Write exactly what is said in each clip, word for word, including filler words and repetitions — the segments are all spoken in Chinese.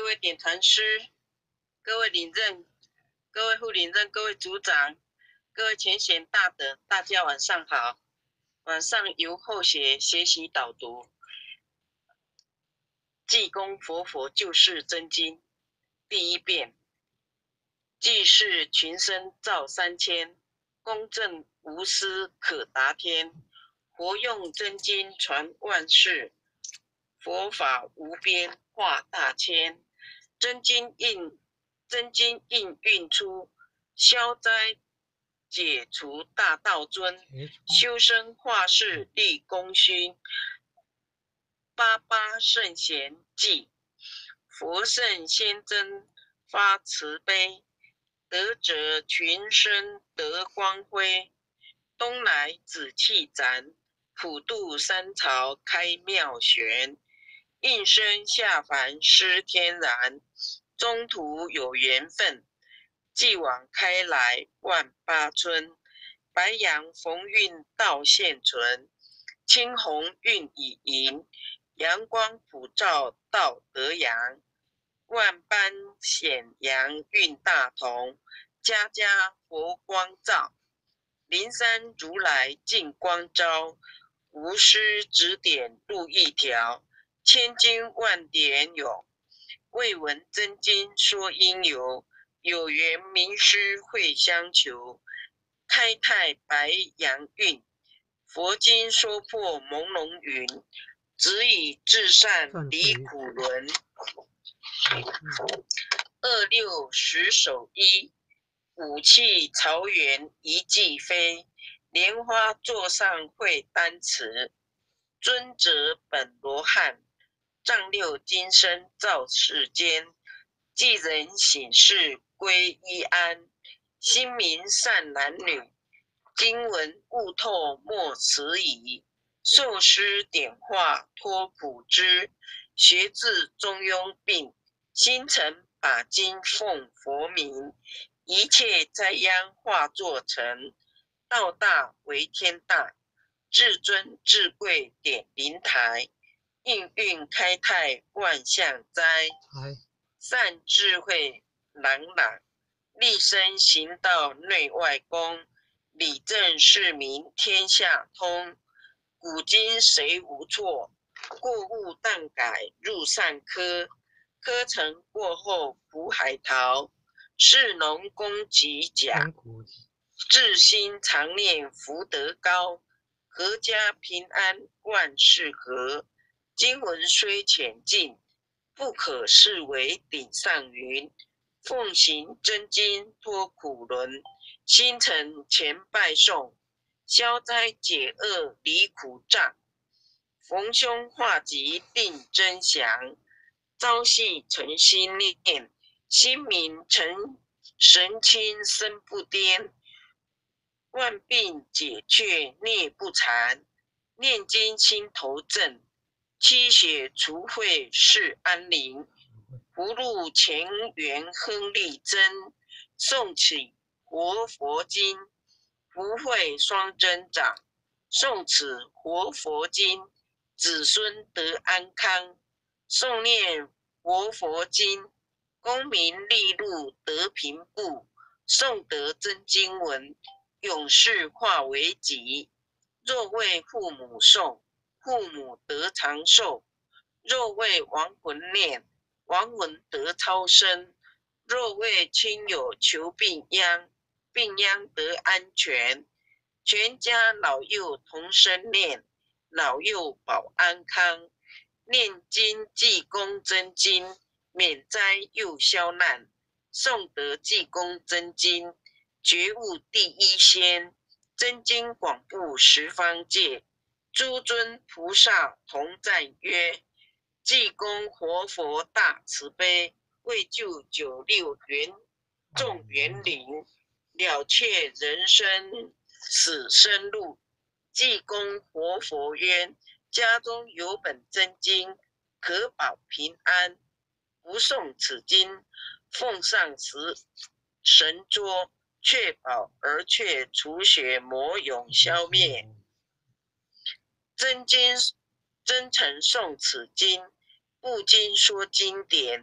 位点传师，各位领任，各位副领任，各位组长，各位全贤大德，大家晚上好。晚上由后学学习导读《济公活佛救世真经》第一遍。济世群生造三千，公正无私可达天。活用真经传万世，佛法无边化大千。真经应真经应运出，消灾解除大道尊。修身化世立功勋，八八圣贤记，佛圣先真发慈悲。德者群生得光辉，东来紫气展，普渡三朝开妙玄。应身下凡施天然，中途有缘分，继往开来万八春。白杨逢运道现存，青红运已盈，阳光普照道德阳。万般显阳运大同，家家佛光照。灵山如来净光照，无师指点路一条。千经万典有，未闻真经说因由。有缘名师会相求，开泰白杨运。佛经说破朦胧云，只以至善离苦轮。二六十手一，武器朝元一骑飞。莲花座上会丹瓷，尊者本罗汉。丈六金身造世间，济人醒世归一安。心明善男女，经文悟透莫迟疑。受师点化脱苦知，学至中庸病。心诚把经奉佛名，一切灾殃化作尘。道大为天大，至尊至贵点灵台。应运开泰万象灾，善智慧朗朗。立身行道内外功，理政事民天下通。古今谁无错，过误但改入善科。科成过后苦海淘，士农工己甲。至心常念福德高，阖家平安万事和。经文虽浅近，不可视为顶上云。奉行真经脱苦轮，心诚前拜诵。消灾解厄离苦障，逢凶化吉定真祥。朝夕诚心念，心明诚神清身不颠。万病解却孽不残，念经心头正。七血除秽是安宁，葫芦前缘亨利真。诵起活佛经，福慧双增长。诵此活佛经，子孙得安康。诵念活佛经，功名利禄得平步。诵得真经文，永世化为己。若为父母诵，父母得长寿；若为亡魂念，亡魂得超生；若为亲友求病殃，病殃得安全。全家老幼同声念，老幼保安康。念经济公真经，免灾又消难。诵得济公真经，觉悟第一仙。真经广布十方界，诸尊菩萨同赞曰：济公活佛大慈悲，为救九六缘众缘灵，了却人生死生路。济公活佛曰：家中有本真经，可保平安。不诵此经，奉上时神桌，确保而却除血魔永消灭。真经真诚诵此经，不经说经典，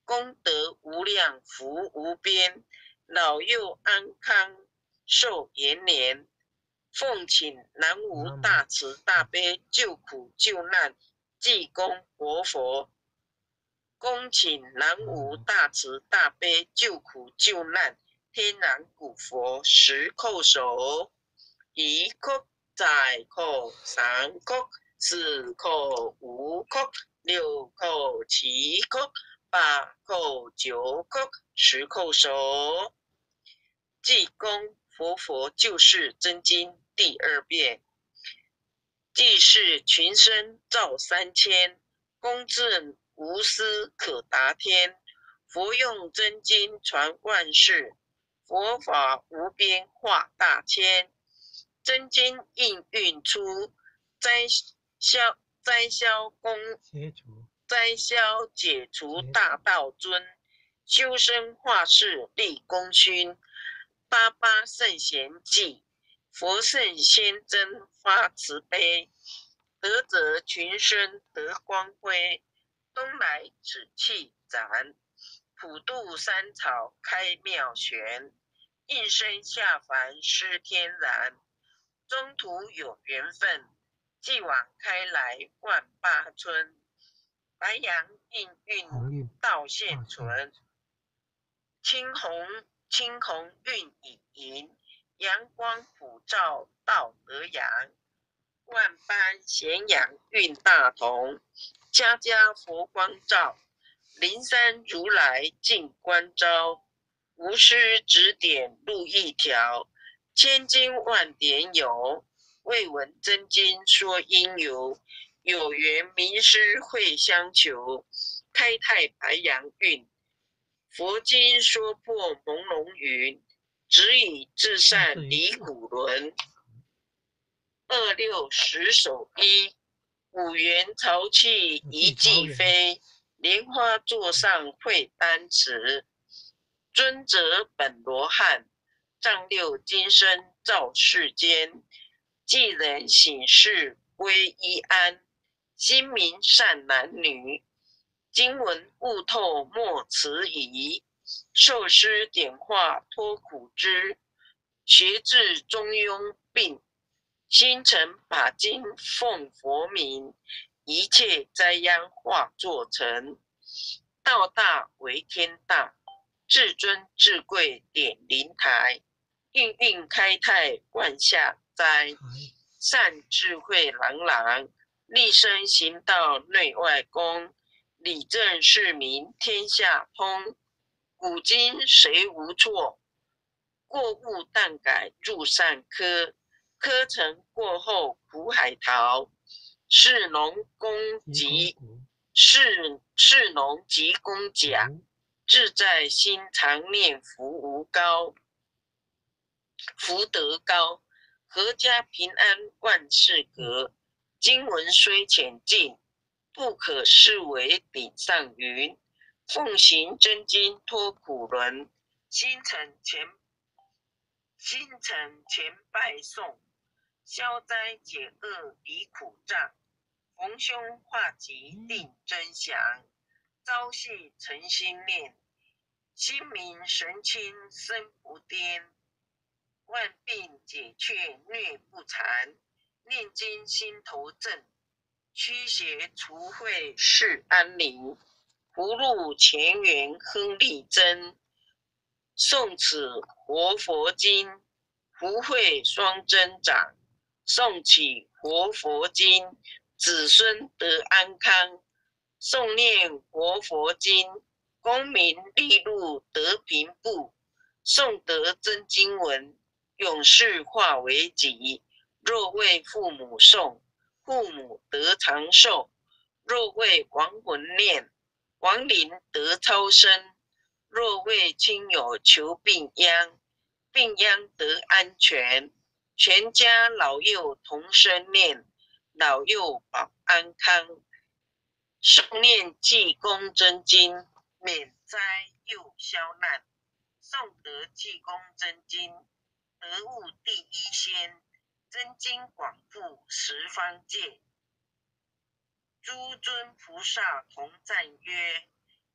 功德无量，福无边，老幼安康，寿延年。奉请南无大慈大悲救苦救难济公活佛，恭请南无大慈大悲救苦救难天然古佛十叩首，一叩再叩三叩四叩五叩六叩七叩八叩九叩十叩首。济公活佛救世真经第二遍。济世群生造三千，公正无私可达天。佛用真经传万世，佛法无边化大千。真经应运出，灾消灾消功灾消解除大道尊。修身化世立功勋，八八圣贤记，佛圣先真发慈悲。德泽群生得光辉，东来紫气展，普渡三草开妙玄。应身下凡施天然，中途有缘分，继往开来万八村。白杨应运道现存，青红青红晕以银，阳光普照道德阳。万般咸阳运大同，家家佛光照。灵山如来净观照，无师指点路一条。千经万典有，未闻真经说因由。有缘名师会相求，开泰白杨运。佛经说破朦胧云，只以至善离苦轮。二六十手一，五元潮气一骑飞。莲花座上会丹池，尊者本罗汉。丈六金身照世间，济人醒世归一安。心明善男女，经文悟透莫迟疑。受师点化脱苦枝，学至中庸并。心诚把经奉佛名，一切灾殃化作尘。道大为天大，至尊至贵点灵台。运运开泰万下灾，善智慧朗朗，立身行道内外公。理政市民天下通，古今谁无错？过误但改入善科。科成过后苦海淘，士农工及士士农及工甲，志在心常念福无高，福德高，阖家平安万事格。经文虽浅近，不可视为顶上云。奉行真经脱苦轮，心诚前心诚前拜诵。消灾解厄离苦障，逢凶化吉定真祥。朝夕诚心念，心明神清身不颠。万病解却疟不残，念经心头正。驱邪除秽世安宁，葫芦前缘亨利贞。诵此活佛经，福慧双增长。诵起活佛经，子孙得安康。诵念活佛经，功名利禄得平步。诵得真经文，永世化为己。若为父母诵，父母得长寿；若为亡魂念，亡灵得超生；若为亲友求病殃，病殃得安全。全家老幼同声念，老幼保安康。诵念济公真经，免灾又消难。诵得济公真经，得悟第一仙。真经广布十方界，诸尊菩萨同赞曰：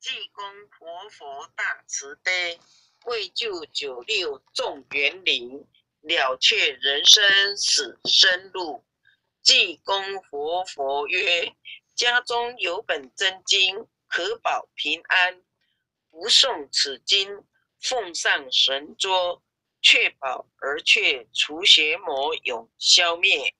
济公活佛大慈悲，为救九六众园林，了却人生死生路。济公活佛曰：家中有本真经，可保平安。不诵此经，奉上神桌，确保而却除邪魔永消灭。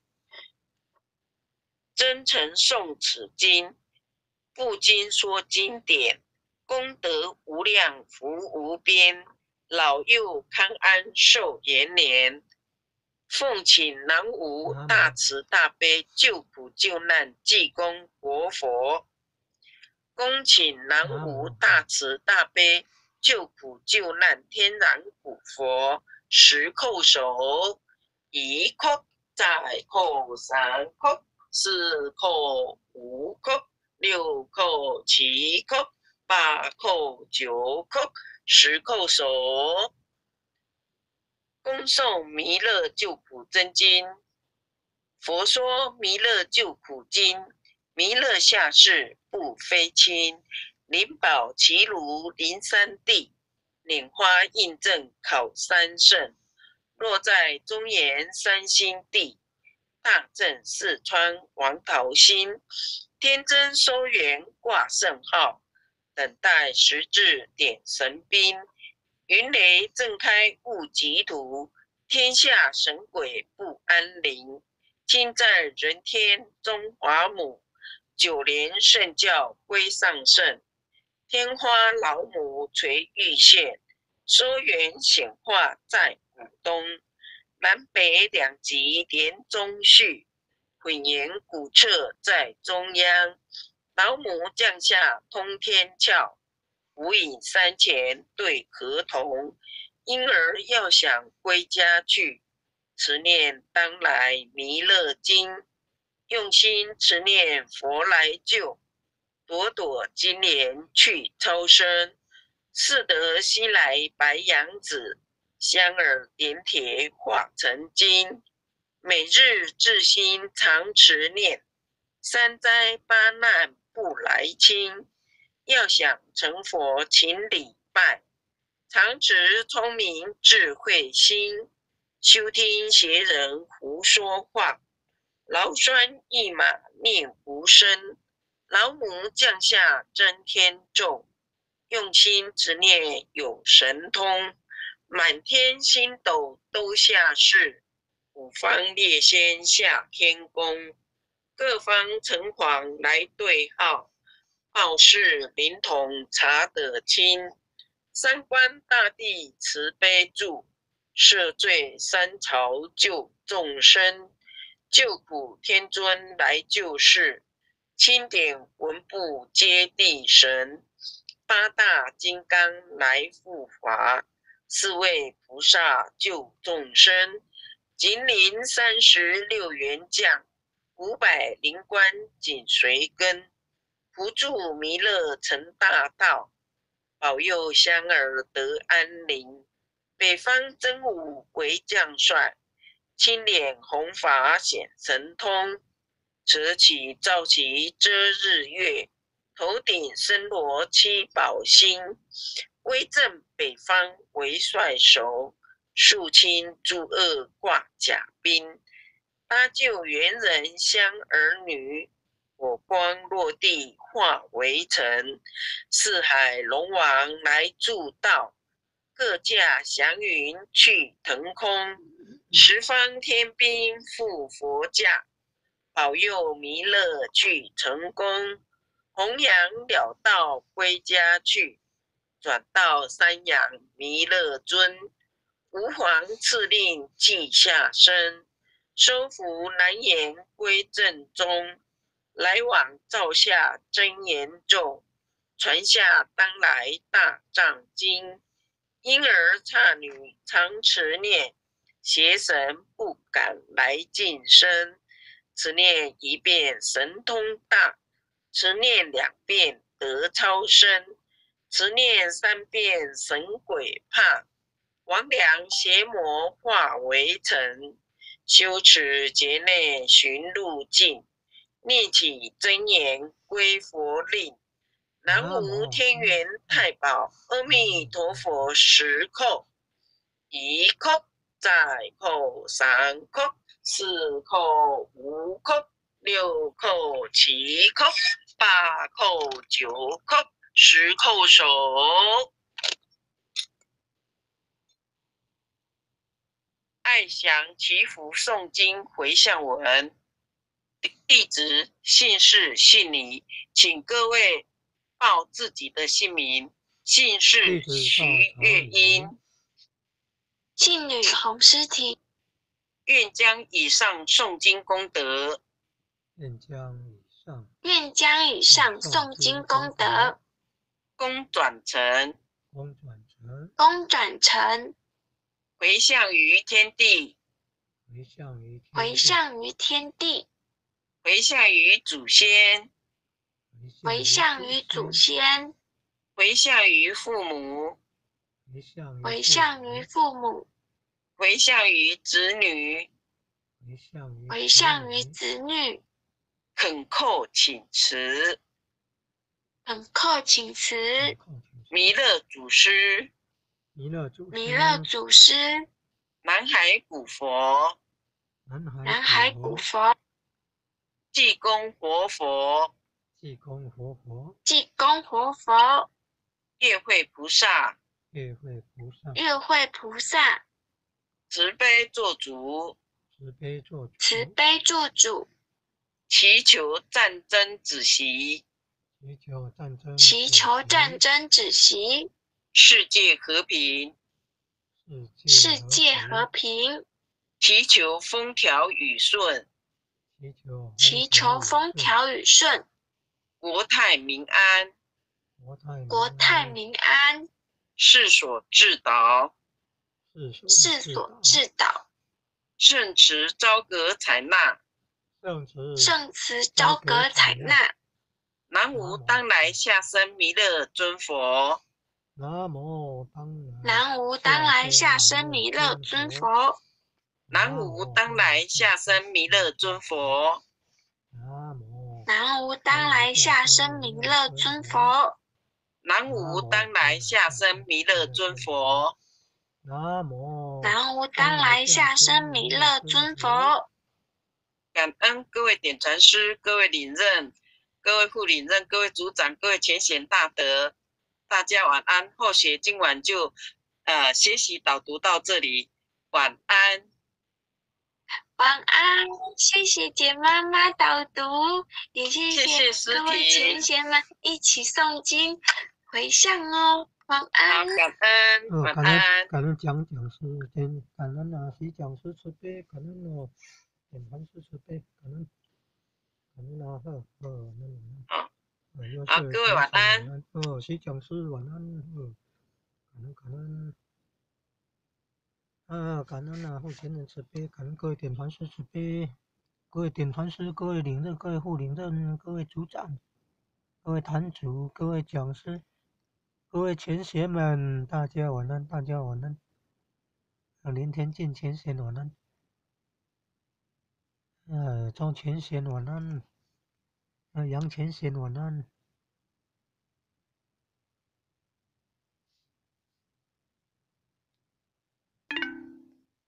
真诚诵此经，不经说经典，功德无量，福无边，老幼康安寿延年。奉请南无大慈大悲救苦救难济公活佛，恭请南无大慈大悲救苦救难天然古佛，十叩首，一叩再叩三叩四叩五叩六叩七叩八叩九叩十叩首。恭诵弥勒救苦真经。佛说弥勒救苦经，弥勒下世不非亲，灵宝齐如临山地，拈花印证考三圣。落在中原三星地，大正四川王桃心，天真收元挂圣号，等待时至点神兵。云雷震开雾极图，天下神鬼不安宁。亲赞人天中华母，九莲圣教归上圣。天花老母垂玉线，收元显化在古东。南北两极连中续，混言古彻在中央。老母降下通天窍，无影山前对河童。婴儿要想归家去，持念当来弥勒经。用心持念佛来救，朵朵金莲去超生。似得西来白羊子，香耳点铁化成金。每日至心常持念，三灾八难不来侵。要想成佛请礼拜，常持聪明智慧心。休听邪人胡说话，劳酸一马念无声。老母降下真天咒，用心执念有神通。满天星斗都下世，五方列仙下天宫。各方城隍来对号，报事灵童查得清。三官大帝慈悲助，赦罪三朝救众生。救苦天尊来救世，钦点文部接地神。八大金刚来护法，四位菩萨救众生。金陵三十六员将，五百灵官紧随跟。扶助弥勒成大道，保佑香儿得安宁。北方真武为将帅，青脸红发显神通。折起照旗遮日月，头顶身罗七宝星。威震北方为帅首，肃清诸恶挂甲兵。搭救猿人香儿女，火光落地化为尘。四海龙王来助道，各驾祥云去腾空。十方天兵护佛驾，保佑弥勒去成功。弘扬了道归家去，转到三阳弥勒尊。吾皇赐令记下生，收服难言归正中。来往照下真言咒，传下当来大藏经。婴儿刹女常持念，邪神不敢来近身。持念一遍神通大，持念两遍得超生。持念三遍神鬼怕，魍魉邪魔化为尘。修持劫内寻路径，念起真言归佛令。 南无天元太保阿弥陀佛十叩，一叩再叩三叩四叩五叩六叩七叩八叩九叩十叩首。爱祥祈福诵经回向文，地址、姓氏、姓李，请各位报自己的姓名。姓氏徐月英， 姓吕洪诗婷。 愿将以上诵经功德， 愿将以上愿将以上诵经功德， 公转成公转成公转成回向于天地， 回向于天回向于天地， 回向于祖先， 回向于祖先， 回向于父母， 回向于父母， 回向于子女， 回向于子女， 恳叩请辞， 恳叩请辞。 弥勒祖师， 弥勒祖弥勒祖师， 南海古佛， 南海古佛， 济公活佛， 济公活佛， 济公活佛， 月慧菩萨， 月慧菩萨， 月慧菩萨， 慈悲做主， 慈悲做主， 慈悲做主， 祈求战争止息， 祈求战争， 祈求战争止息， 世界和平， 世界和平， 祈求风调雨顺， 祈求祈求风调雨顺， 国泰民安， 国泰民安， 世所至导， 世所至导， 圣慈昭阁采纳， 圣慈昭阁采纳。 南无当来下生弥勒尊佛， 南无当来南无当来下生弥勒尊佛， 南无当来下生弥勒尊佛， 南无当来下生弥勒尊佛， 南无当来下生弥勒尊佛， 南无南无当来下生弥勒尊佛。 感恩各位点传师、各位领任、各位副领任、各位组长、各位全贤大德，大家晚安。后学今晚就呃学习导读到这里，晚安。 晚安，谢谢简妈妈导读，也谢谢谢各位全贤们一起诵经回向哦。晚安。 好，感恩， 呃， 晚感恩安。 感恩讲讲师，真感恩啊，徐讲师慈悲，感恩哦，点传师慈悲，感恩感恩啊，呵呵，那好， 呃，又好， 是各位晚安。 晚安，哦，徐讲师晚安，呃，感恩感恩。啊，感恩啊，护前人慈悲，感恩各位点传师慈悲，各位点传师，各位领任，各位副领任，各位组长，各位坛主，各位讲师，各位前贤们，大家晚安，大家晚安。啊，连天见前贤晚安，呃，庄前贤晚安，呃，杨前贤晚安。